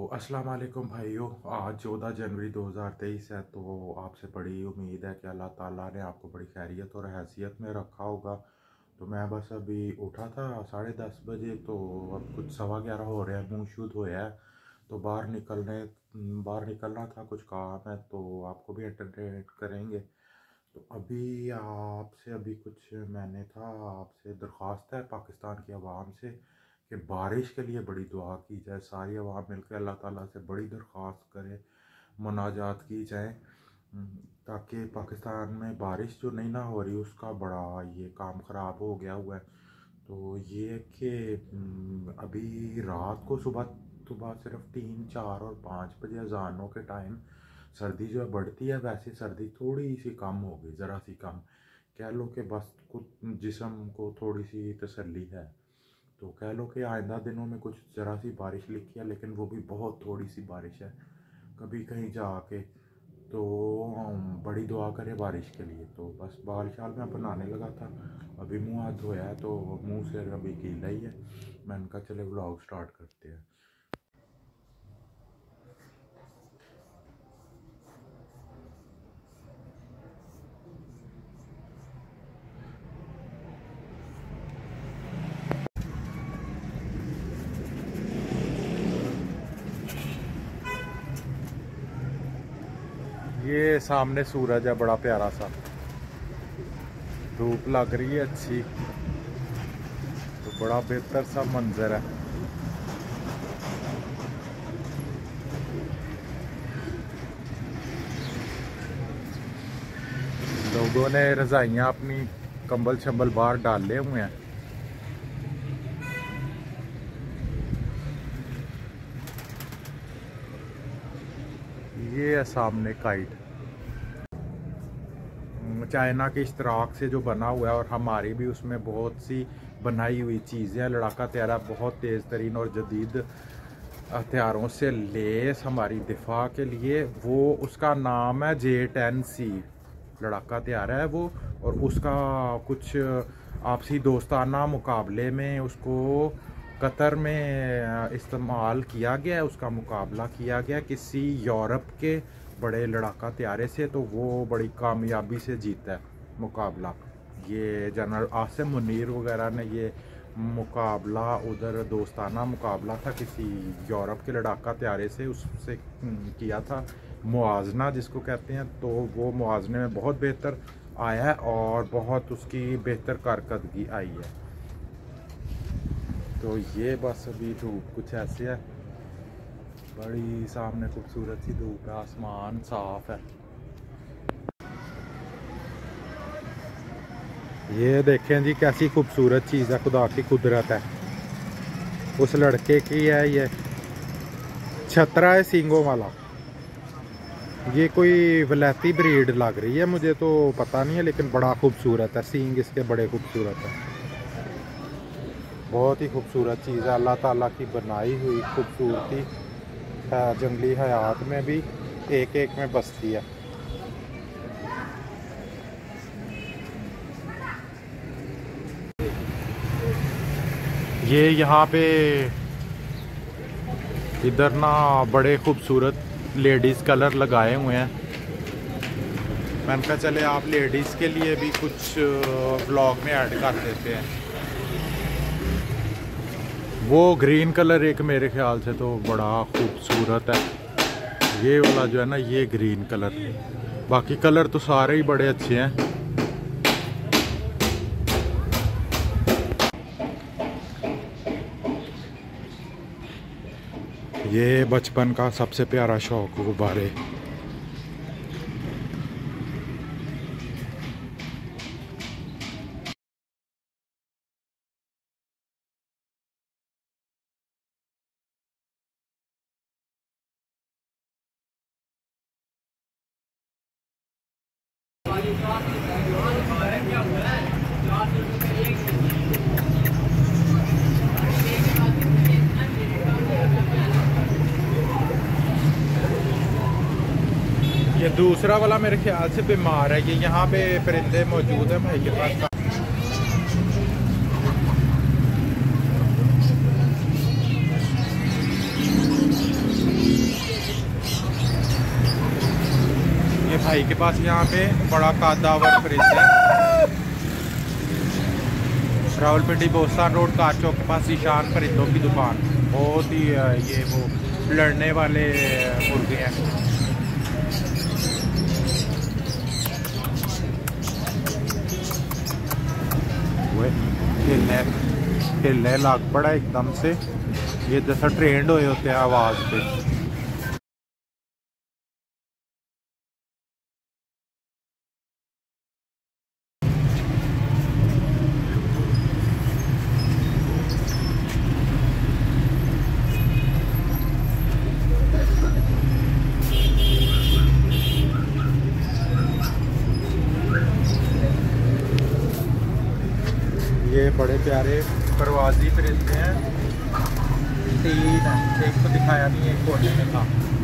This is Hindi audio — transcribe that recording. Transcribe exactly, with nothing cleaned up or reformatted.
अस्सलाम वालेकुम भाइयों। आज चौदह जनवरी दो हज़ार तेईस है। तो आपसे बड़ी उम्मीद है कि अल्लाह ताला ने आपको बड़ी खैरियत और हैसियत में रखा होगा। तो मैं बस अभी उठा था साढ़े दस बजे, तो अब कुछ सवा ग्यारह हो रहे हैं, मुँह शुद्ध होया है। तो बाहर निकलने बाहर निकलना था, कुछ काम है तो आपको भी एंटरटेन करेंगे। तो अभी आपसे अभी कुछ मैंने था आपसे दरख्वास्त है पाकिस्तान की आवाम से कि बारिश के लिए बड़ी दुआ की जाए। सारी आवाम मिलकर अल्लाह ताला से बड़ी दरख्वास्त करे, मुनाजात की जाए, ताकि पाकिस्तान में बारिश जो नहीं ना हो रही उसका बड़ा ये काम ख़राब हो गया हुआ है। तो ये कि अभी रात को सुबह सुबह सिर्फ तीन चार और पाँच बजे अजानों के टाइम सर्दी जो है बढ़ती है, वैसे सर्दी थोड़ी सी कम हो गई, ज़रा सी कम कह लो कि बस कुछ जिस्म को थोड़ी सी तसल्ली है। तो कह लो कि आइंदा दिनों में कुछ ज़रा सी बारिश लिखी है, लेकिन वो भी बहुत थोड़ी सी बारिश है। कभी कहीं जाके तो बड़ी दुआ करें बारिश के लिए। तो बस बाल शाल में बनाने लगा था, अभी मुंह हाथ धोया है तो मुंह से अभी गीला ही है। मैंने कहा चले व्लॉग स्टार्ट करते हैं। ये सामने सूरज है बड़ा प्यारा सा, धूप लग रही है अच्छी, तो बड़ा बेहतर सा मंजर है। लोगों ने रजाइयां अपनी कंबल शंबल बाहर डाले हुए हैं। ये है सामने काइट, चाइना के इश्तराक से जो बना हुआ है, और हमारी भी उसमें बहुत सी बनाई हुई चीज़ें हैं। लड़ाका तैयारा बहुत तेज़ तरीन और जदीद हथियारों से लेस हमारी दिफा के लिए। वो उसका नाम है जे टेन सी, लड़ाका तैयारा है वो। और उसका कुछ आपसी दोस्ताना मुकाबले में उसको कतर में इस्तेमाल किया गया, उसका मुकाबला किया गया किसी यूरोप के बड़े लड़ाका तैयारे से। तो वो बड़ी कामयाबी से जीता है मुकाबला। ये जनरल आसिम मुनीर वगैरह ने ये मुकाबला उधर दोस्ताना मुकाबला था किसी यूरोप के लड़ाका तैयारे से, उससे किया था मुआजना जिसको कहते हैं। तो वो मुआजने में बहुत बेहतर आया है और बहुत उसकी बेहतर कारकर्दगी आई है। तो ये बस अभी धूप कुछ ऐसे है, बड़ी सामने खूबसूरत सी धूप है, आसमान साफ है। ये देखें जी कैसी खूबसूरत चीज़ है, खुदा की कुदरत है। उस लड़के की है ये, छतरा है सींगों वाला। ये कोई वलैती ब्रीड लग रही है, मुझे तो पता नहीं है, लेकिन बड़ा खूबसूरत है। सींग इसके बड़े खूबसूरत है, बहुत ही खूबसूरत चीज़ है। अल्लाह ताला की बनाई हुई खूबसूरती है, जंगली हयात में भी एक एक में बसती है। ये यहाँ पे इधर ना बड़े खूबसूरत लेडीज़ कलर लगाए हुए हैं। मैंने कहा चले आप लेडीज़ के लिए भी कुछ व्लॉग में ऐड कर देते हैं। वो ग्रीन कलर एक मेरे ख्याल से तो बड़ा खूबसूरत है, ये वाला जो है ना, ये ग्रीन कलर। बाकी कलर तो सारे ही बड़े अच्छे हैं। ये बचपन का सबसे प्यारा शौक गुब्बारे। ये दूसरा वाला मेरे ख्याल से बीमार है। ये यहाँ पे परिंदे मौजूद है भाई के पास। भाई के पास यहाँ पे बड़ा कादावर फ्रिज है। रावलपिंडी बोस्तान रोड कार चौक के पास ईशान परिंदों की दुकान। बहुत ही ये वो लड़ने वाले मुर्गे हैं। हिलने हिलने लग पड़ा एकदम से, ये जैसा ट्रेंड हुए होते हैं आवाज़ पे। ये बड़े प्यारे परवाजी परिंदे हैं, तीन हैं, एक तो दिखाया नहीं, एक कोने में था।